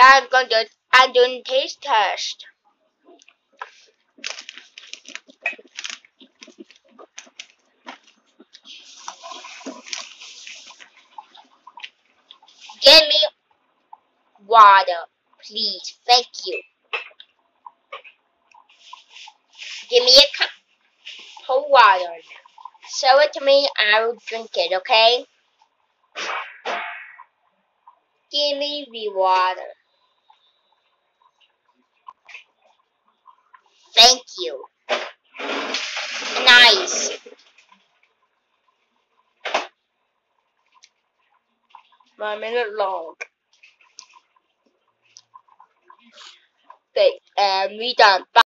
I'm doing taste test. Give me water, please. Thank you. Give me a cup of water. Show it to me and I will drink it, okay? Give me the water. Thank you. Nice. 1 minute long. Okay, and we done.